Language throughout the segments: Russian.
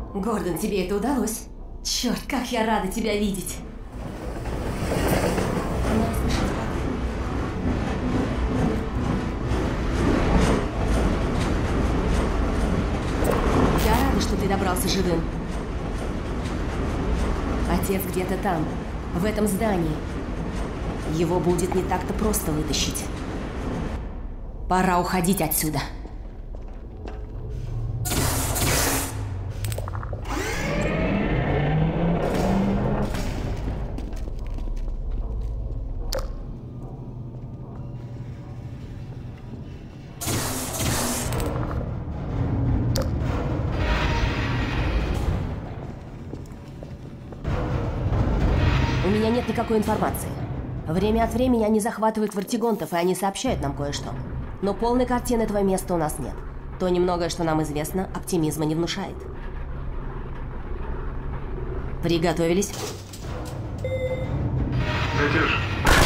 Гордон, тебе это удалось? Черт, как я рада тебя видеть. Я рада, что ты добрался живым. Отец где-то там, в этом здании. Его будет не так-то просто вытащить. Пора уходить отсюда. У меня нет никакой информации. Время от времени они захватывают вартигонтов, и они сообщают нам кое-что. Но полной картины этого места у нас нет. То немногое, что нам известно, оптимизма не внушает. Приготовились? Летишь.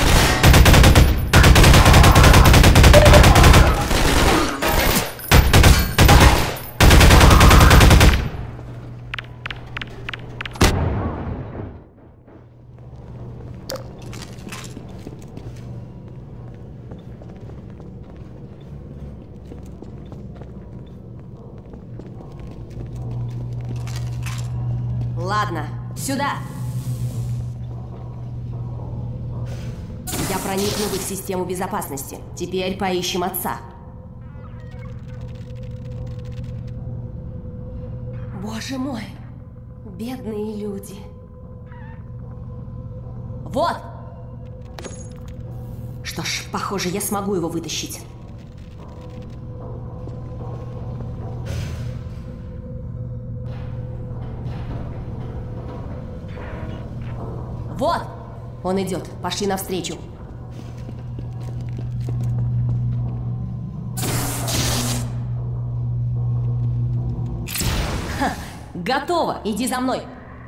Ладно, сюда! Я проникну в их систему безопасности. Теперь поищем отца. Боже мой, бедные люди. Вот! Что ж, похоже, я смогу его вытащить. Вот! Он идет. Пошли навстречу. Ха, готово! Иди за мной!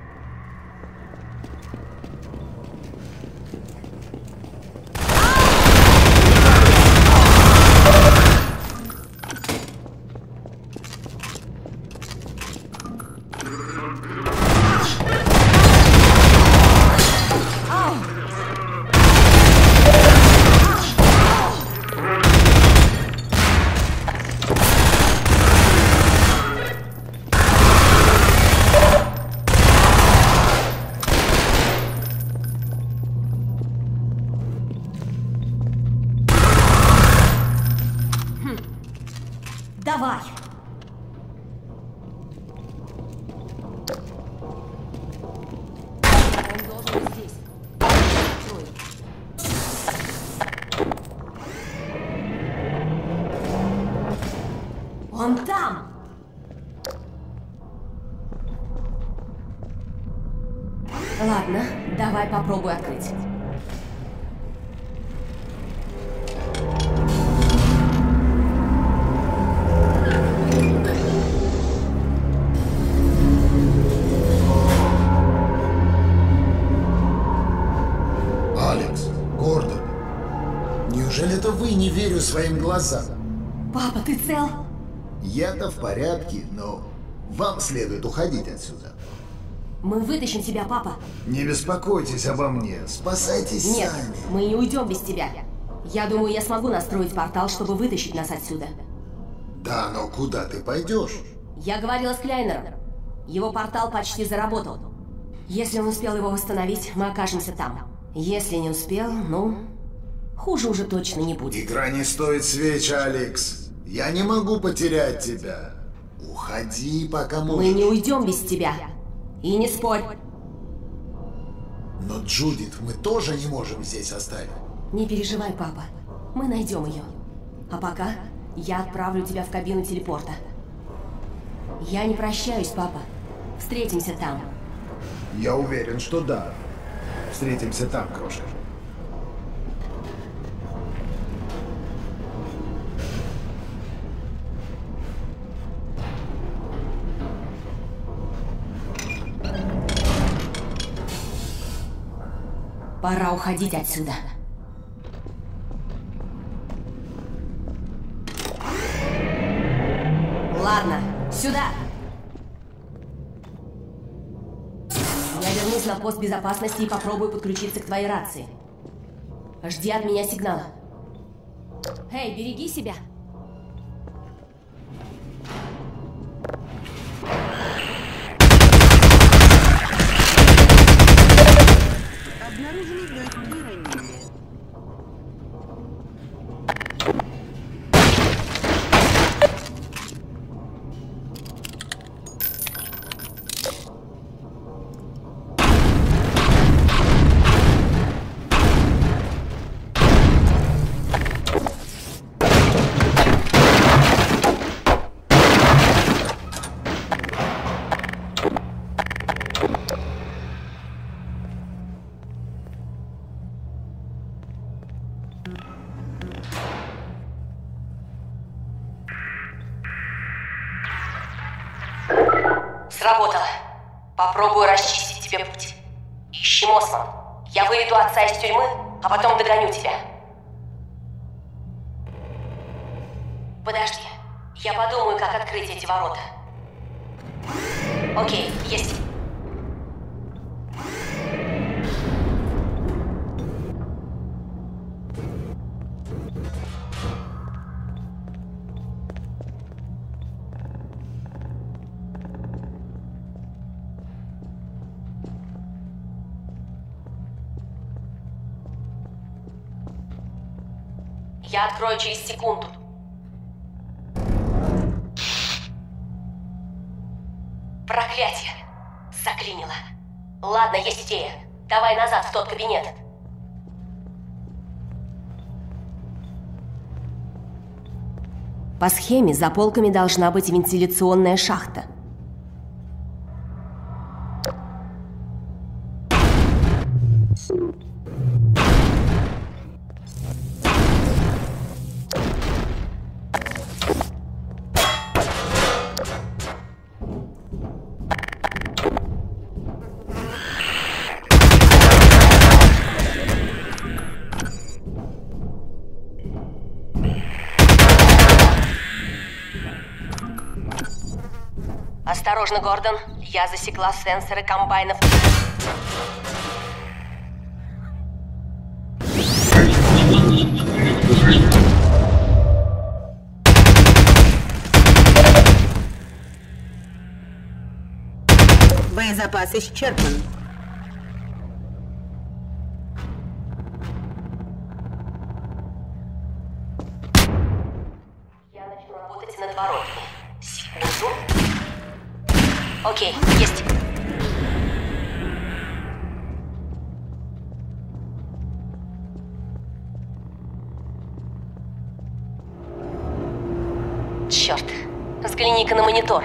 Давай! Он должен быть здесь. Он там! Ладно, давай попробуй открыть. Неужели это вы? Не верю своим глазам. Папа, ты цел? Я-то в порядке, но вам следует уходить отсюда. Мы вытащим тебя, папа. Не беспокойтесь обо мне, спасайтесь Нет, сами. мы не уйдем без тебя. Я думаю, я смогу настроить портал, чтобы вытащить нас отсюда. Да, но куда ты пойдешь? Я говорила с Кляйнером. Его портал почти заработал. Если он успел его восстановить, мы окажемся там. Если не успел, ну... хуже уже точно не будет. Игра не стоит свеч, Алекс. Я не могу потерять тебя. Уходи, пока можешь. Мы не уйдем без тебя. И не спорь. Но Джудит мы тоже не можем здесь оставить. Не переживай, папа. Мы найдем ее. А пока я отправлю тебя в кабину телепорта. Я не прощаюсь, папа. Встретимся там. Я уверен, что да. Встретимся там, крошка. Пора уходить отсюда. Ладно, сюда. Вернись на пост безопасности и попробуй подключиться к твоей рации. Жди от меня сигнала. Эй, береги себя! Обнаружены легкие ранения. Сработало. Попробую расчистить тебе путь. Ищи Мосман. Я выведу отца из тюрьмы, а потом догоню тебя. Подожди. Я подумаю, как открыть эти ворота. Окей, есть. Я открою через секунду. Проклятие! Заклинило. Ладно, есть идея. Давай назад в тот кабинет. По схеме за полками должна быть вентиляционная шахта. Осторожно, Гордон. Я засекла сенсоры комбайнов. Боезапас исчерпан. Я начну работать над воротами. Секунду. Окей, есть. Черт, взгляни-ка на монитор.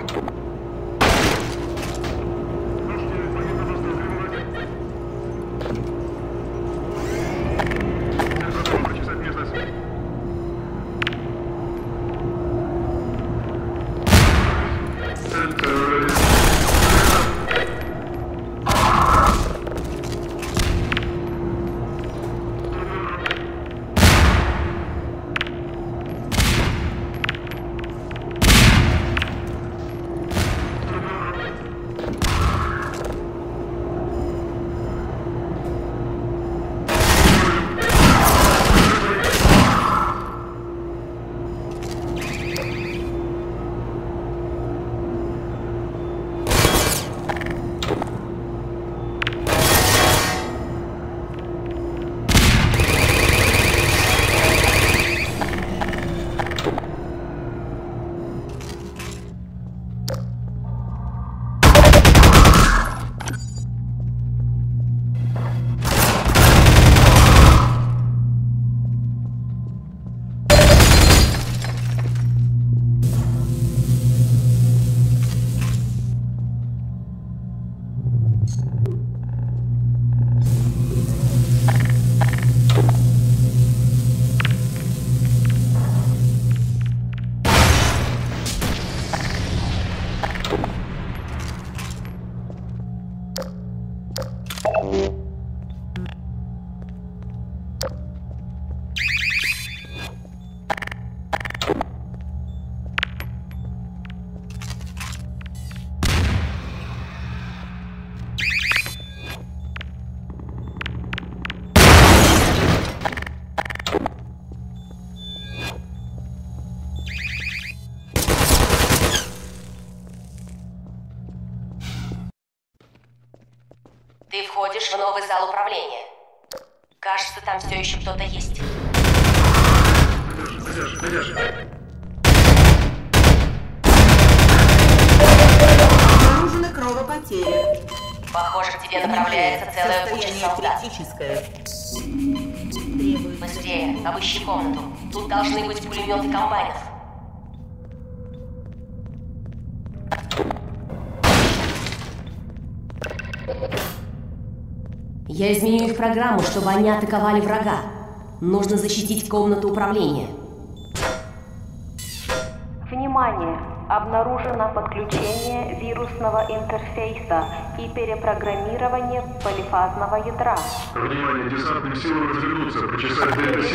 заходишь в новый зал управления. Кажется, там все еще кто-то есть. Обнаружены кровопотери. Похоже, к тебе направляется целая куча Состояние солдат. критическое. Быстрее, обыщи комнату. Тут должны быть пулеметы комбайнов. Я изменю их программу, чтобы они атаковали врага. Нужно защитить комнату управления. Внимание! Обнаружено подключение вирусного интерфейса и перепрограммирование полифазного ядра. Внимание, десантным силам развернуться, прочесать Дельта-7.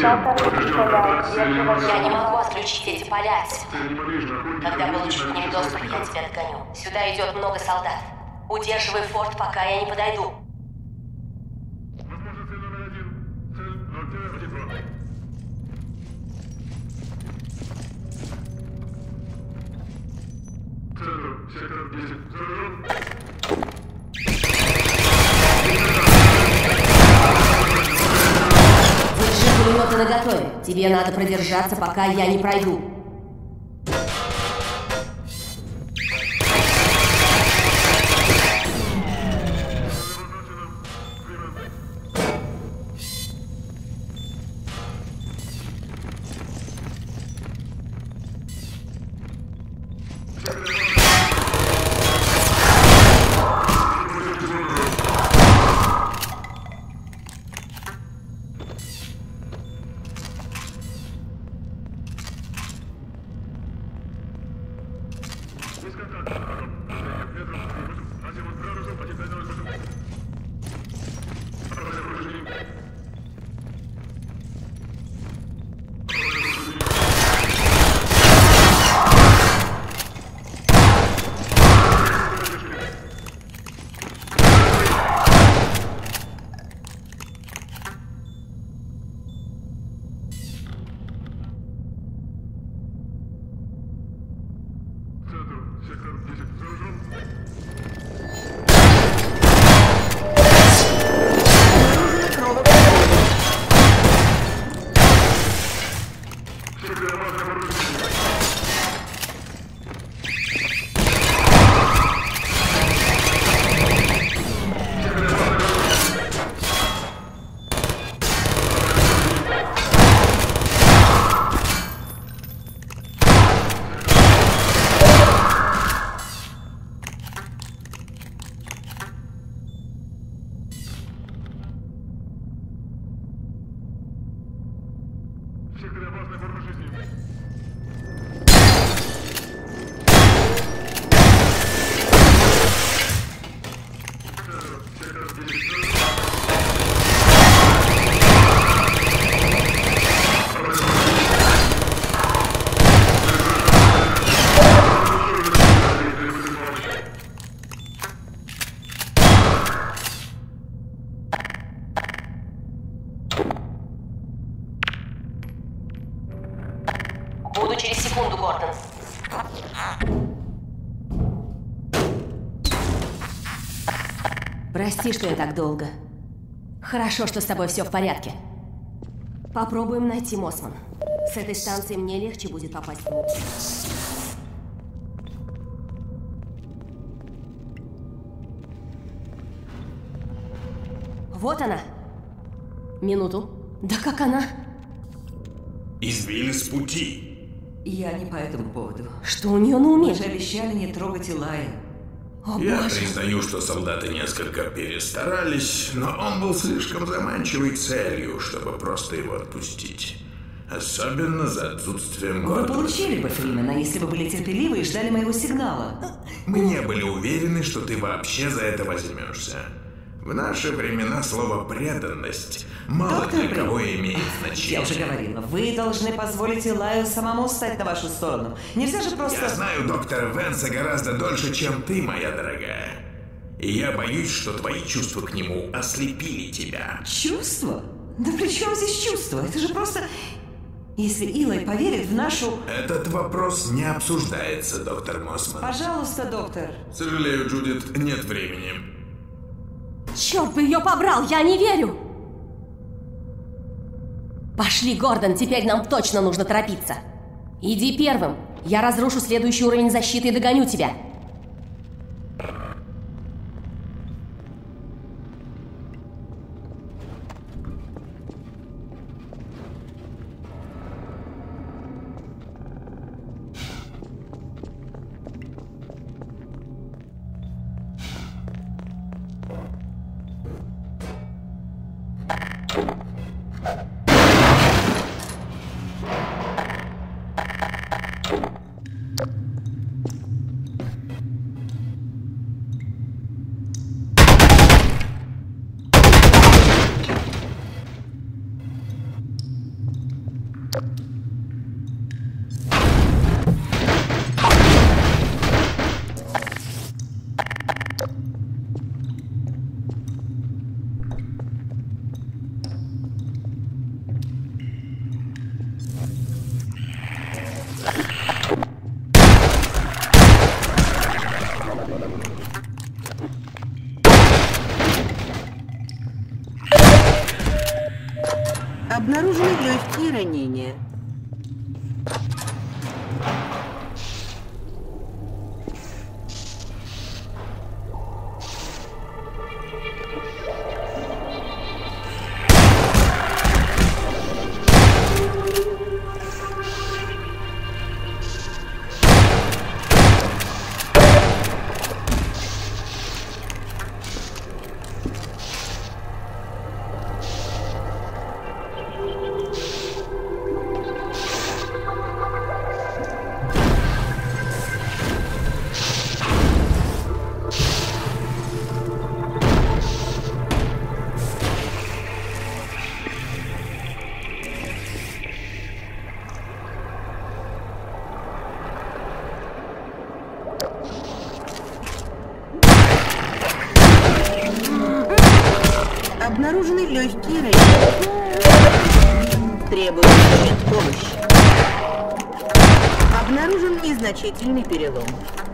Я не могу отключить эти поля. Когда получу к ним доступ, я тебя догоню. Сюда идет много солдат. Удерживай форт, пока я не подойду. Сектор 10. Заражен. Держи пулеметы наготове. Тебе надо продержаться, пока я не пройду. Буду через секунду, Гордон. Прости, что я так долго. Хорошо, что с тобой все в порядке. Попробуем найти Мосман. С этой станции мне легче будет попасть в лук. Вот она. Минуту. Да как она? Избили с пути. Я не по этому поводу. Что у нее на уме? Мы же обещали не трогать Илая. О, Я боже. признаю, что солдаты несколько перестарались, но он был слишком заманчивой целью, чтобы просто его отпустить. Особенно за отсутствием Вы Гордона. получили бы Фримена, если бы были терпеливы и ждали моего сигнала. Мы не были уверены, что ты вообще за это возьмешься. В наши времена слово «преданность» мало Доктор для кого Брин, имеет Я значение. уже говорила, вы должны позволить Илаю самому встать на вашу сторону. Нельзя же просто... Я знаю доктора Венса гораздо дольше, чем ты, моя дорогая. И я боюсь, что твои чувства к нему ослепили тебя. Чувство? Да при чем здесь чувство? Это же просто... Если Илай поверит в нашу... Этот вопрос не обсуждается, доктор Мосман. Пожалуйста, доктор. Сожалею, Джудит, нет времени. Черт бы ее побрал, я не верю! Пошли, Гордон, теперь нам точно нужно торопиться. Иди первым. Я разрушу следующий уровень защиты и догоню тебя. Обнаружены легкие ранения. Обнаружены легкие ранения. Требуется помощь. Обнаружен незначительный перелом.